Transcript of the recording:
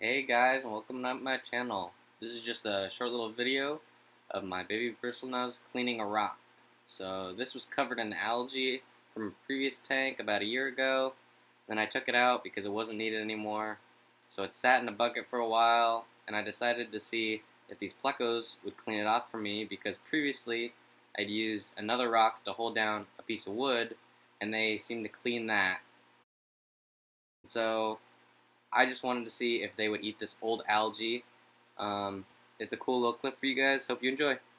Hey guys, and welcome to my channel. This is just a short little video of my baby bristle nose cleaning a rock. So this was covered in algae from a previous tank about a year ago. Then I took it out because it wasn't needed anymore. So it sat in a bucket for a while, and I decided to see if these plecos would clean it off for me because previously I'd used another rock to hold down a piece of wood, and they seemed to clean that. So I just wanted to see if they would eat this old algae. It's a cool little clip for you guys. Hope you enjoy.